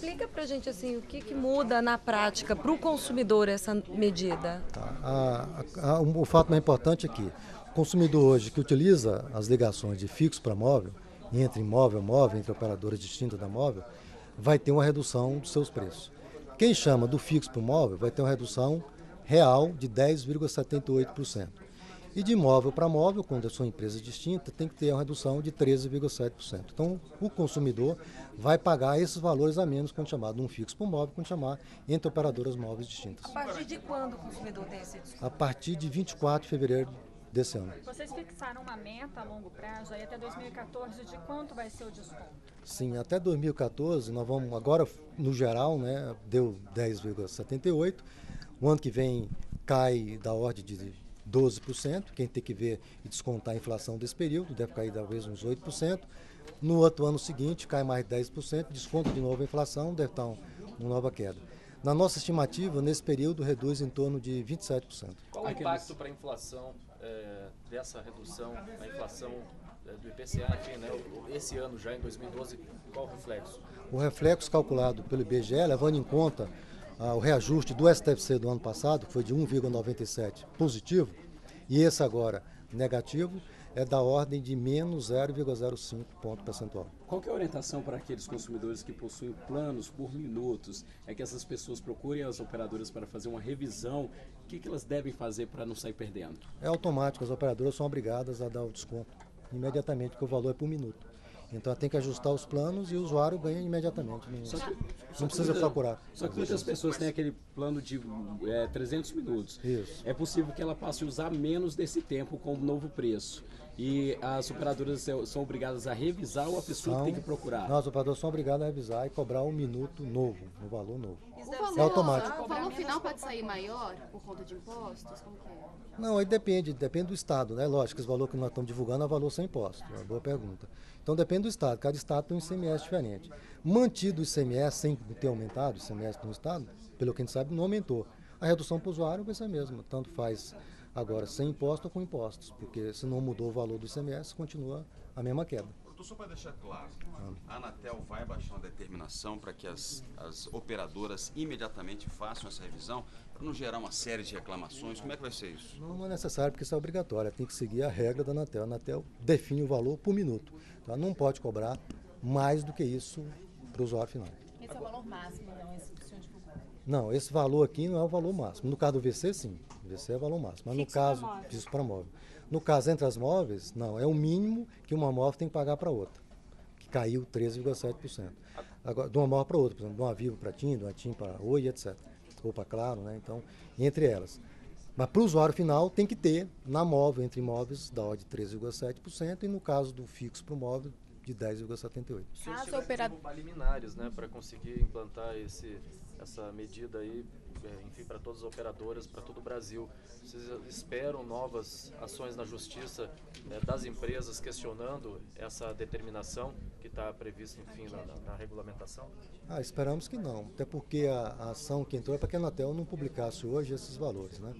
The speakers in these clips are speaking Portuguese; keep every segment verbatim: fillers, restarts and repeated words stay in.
Explica pra gente assim, o que, que muda na prática para o consumidor essa medida. Tá. A, a, a, o fato mais importante é que o consumidor hoje que utiliza as ligações de fixo para móvel, entre móvel e móvel, entre operadoras distintas da móvel, vai ter uma redução dos seus preços. Quem chama do fixo para o móvel vai ter uma redução real de dez vírgula setenta e oito por cento. E de móvel para móvel, quando são empresas distintas, tem que ter uma redução de treze vírgula sete por cento. Então, o consumidor vai pagar esses valores a menos quando chamar de um fixo para um móvel, quando chamar entre operadoras móveis distintas. A partir de quando o consumidor tem esse desconto? A partir de vinte e quatro de fevereiro desse ano. Vocês fixaram uma meta a longo prazo, aí até dois mil e quatorze, de quanto vai ser o desconto? Sim, até dois mil e quatorze, nós vamos, agora no geral, né, deu dez vírgula setenta e oito por cento. O ano que vem cai da ordem de doze por cento, quem tem que ver e descontar a inflação desse período, deve cair talvez uns oito por cento. No outro ano seguinte, cai mais dez por cento, desconta de novo a inflação, deve estar um, uma nova queda. Na nossa estimativa, nesse período, reduz em torno de vinte e sete por cento. Qual o impacto para a inflação é, dessa redução na inflação é, do I P C A, enfim, né, esse ano já em dois mil e doze, qual o reflexo? O reflexo calculado pelo I B G E, levando em conta ah, o reajuste do S T F C do ano passado, que foi de um vírgula noventa e sete positivo, e esse agora negativo, é da ordem de menos zero vírgula zero cinco ponto percentual. Qual que é a orientação para aqueles consumidores que possuem planos por minutos? É que essas pessoas procurem as operadoras para fazer uma revisão. O que, que elas devem fazer para não sair perdendo? É automático, as operadoras são obrigadas a dar o desconto imediatamente, porque o valor é por minuto. Então ela tem que ajustar os planos e o usuário ganha imediatamente. Não, Só que, não só precisa muita, procurar. Só que muitas pessoas têm aquele plano de é, trezentos minutos. Isso. É possível que ela passe a usar menos desse tempo com o novo preço. E as operadoras são obrigadas a revisar ou a pessoa São, que tem que procurar? Nós, operadoras, são obrigados a revisar e cobrar um minuto novo, um valor novo. O valor, É automático. o valor final pode sair maior por conta de impostos? Como que é? Não, aí depende, depende do estado, né? Lógico que esse valor que nós estamos divulgando é o valor sem imposto, é uma boa pergunta. Então depende do estado, cada estado tem um I C M S diferente. Mantido o I C M S sem ter aumentado o I C M S no estado, pelo que a gente sabe, não aumentou. A redução para o usuário vai ser a mesma, tanto faz agora sem imposto ou com impostos, porque se não mudou o valor do I C M S, continua a mesma queda. Doutor, só para deixar claro, a Anatel vai baixar uma determinação para que as, as operadoras imediatamente façam essa revisão, para não gerar uma série de reclamações? Como é que vai ser isso? Não, não é necessário, porque isso é obrigatório, tem que seguir a regra da Anatel. A Anatel define o valor por minuto, tá? Não pode cobrar mais do que isso para o usuário final. Esse é o valor máximo, não, esse que o senhor divulgou? Não, esse valor aqui não é o valor máximo. No caso do V C, sim, o V C é o valor máximo, mas no caso, fixo para móvel. No caso, entre as móveis, não, é o mínimo que uma móvel tem que pagar para outra, que caiu treze vírgula sete por cento. Agora, de uma móvel para outra, por exemplo, de uma Vivo para TIM, de uma TIM para Oi, etcétera. Ou para Claro, né? Então, entre elas. Mas para o usuário final tem que ter, na móvel, entre imóveis, da ordem de treze vírgula sete por cento e no caso do fixo para o móvel, de dez vírgula setenta e oito por cento. Se tiver operador... liminares, né, para conseguir implantar esse, essa medida aí, enfim, para todas as operadoras, para todo o Brasil. Vocês esperam novas ações na justiça né, das empresas questionando essa determinação que está prevista, enfim, na, na, na regulamentação? Ah, esperamos que não, até porque a, a ação que entrou é para que a Anatel não publicasse hoje esses valores, né?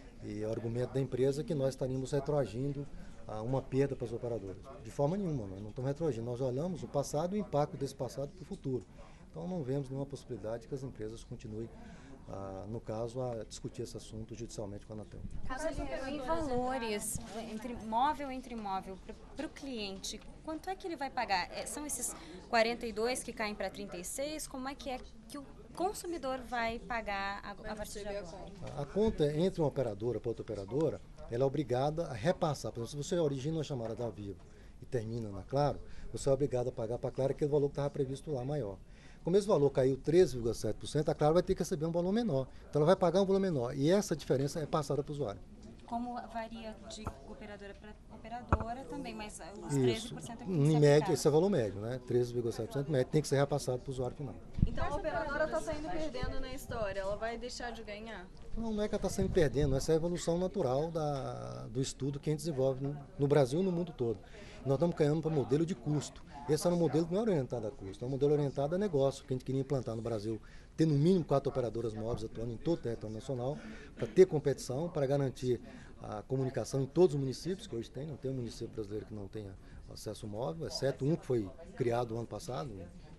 E o argumento da empresa é que nós estaríamos retroagindo a uma perda para as operadoras. De forma nenhuma, nós não estamos retroagindo, nós olhamos o passado e o impacto desse passado para o futuro. Então não vemos nenhuma possibilidade que as empresas continuem, ah, no caso, a discutir esse assunto judicialmente com a Anatel. Caso em valores, entre móvel entre imóvel, para o cliente, quanto é que ele vai pagar? É, são esses quarenta e dois que caem para trinta e seis? Como é que é que o consumidor vai pagar a, a partir de agora? A, a conta entre uma operadora para outra operadora, ela é obrigada a repassar. Por exemplo, se você origina uma chamada da Vivo e termina na Claro, você é obrigado a pagar para a Claro aquele valor que estava previsto lá maior. Como esse valor caiu treze vírgula sete por cento, a Claro vai ter que receber um valor menor. Então ela vai pagar um valor menor e essa diferença é passada para o usuário. Como varia de operadora para operadora também, mas os treze por cento é que tem que Em ser média, aplicado. esse é o valor médio, né? treze vírgula sete por cento médio tem que ser repassado para o usuário final. Então a operadora está saindo perdendo na história, ela vai deixar de ganhar? Não, não é que ela está saindo perdendo, essa é a evolução natural da, do estudo que a gente desenvolve no, no Brasil e no mundo todo. Nós estamos caminhando para modelo de custo. Esse era um modelo que não é orientado a custo, é um modelo orientado a negócio, que a gente queria implantar no Brasil, ter no mínimo quatro operadoras móveis atuando em todo o território nacional, para ter competição, para garantir a comunicação em todos os municípios, que hoje tem, não tem um município brasileiro que não tenha acesso móvel, exceto um que foi criado no ano passado,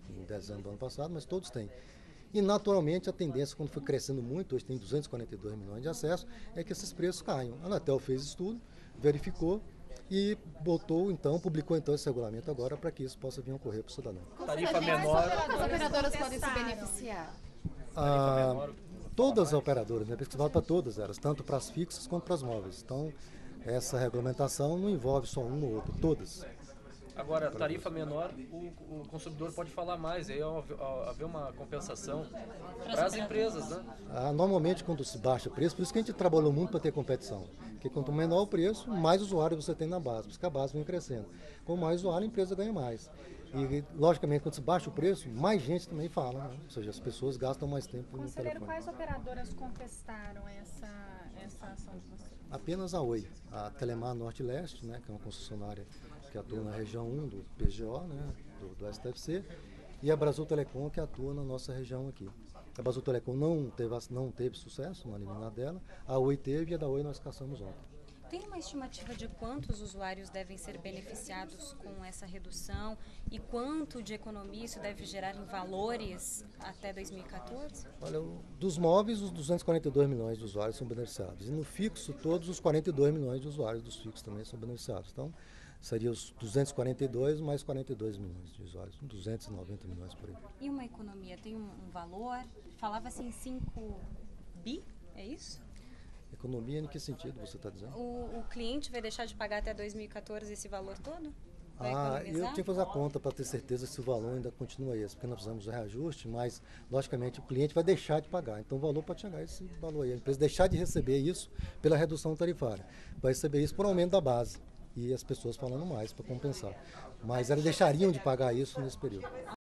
em dezembro do ano passado, mas todos têm. E, naturalmente, a tendência, quando foi crescendo muito, hoje tem duzentos e quarenta e dois milhões de acessos, é que esses preços caiam. A Anatel fez estudo, verificou e botou, então, publicou então esse regulamento agora para que isso possa vir a ocorrer para o cidadão. Tarifa menor. As operadoras podem se beneficiar. Ah, todas as operadoras, né, pesquisado para todas elas, tanto para as fixas quanto para as móveis. Então, essa regulamentação não envolve só uma ou outra, todas. Agora, tarifa menor, o, o consumidor pode falar mais, aí haver uma compensação para as empresas, né? Ah, normalmente, quando se baixa o preço, por isso que a gente trabalhou muito para ter competição. Porque quanto menor o preço, mais usuário você tem na base, por isso que a base vem crescendo. Com mais usuário, a empresa ganha mais. E, logicamente, quando se baixa o preço, mais gente também fala, né? Ou seja, as pessoas gastam mais tempo no Conselheiro, telefone. quais operadoras contestaram essa, essa ação de vocês? Apenas a Oi, a Telemar Norte e Leste, né, que é uma concessionária que atua na região um do P G O, né, do, do S T F C, e a Brasil Telecom, que atua na nossa região aqui. A Brasil Telecom não teve, não teve sucesso no eliminar dela, a Oi teve e a da Oi nós caçamos ontem. Tem uma estimativa de quantos usuários devem ser beneficiados com essa redução e quanto de economia isso deve gerar em valores até dois mil e quatorze? Olha, dos móveis, os duzentos e quarenta e dois milhões de usuários são beneficiados. E no fixo, todos os quarenta e dois milhões de usuários dos fixos também são beneficiados. Então, seria os duzentos e quarenta e dois mais quarenta e dois milhões de usuários, duzentos e noventa milhões por aí. E uma economia tem um, um valor? Falava-se em cinco bi, é isso? Economia em que sentido você está dizendo? O, o cliente vai deixar de pagar até dois mil e quatorze esse valor todo? Vai Ah, eu economizar? tinha que fazer a conta para ter certeza se o valor ainda continua esse, porque nós fizemos o reajuste, mas, logicamente, o cliente vai deixar de pagar. Então, o valor pode chegar a esse valor aí. A empresa deixar de receber isso pela redução tarifária. Vai receber isso por aumento da base. E as pessoas falando mais para compensar. Mas elas deixariam de pagar isso nesse período.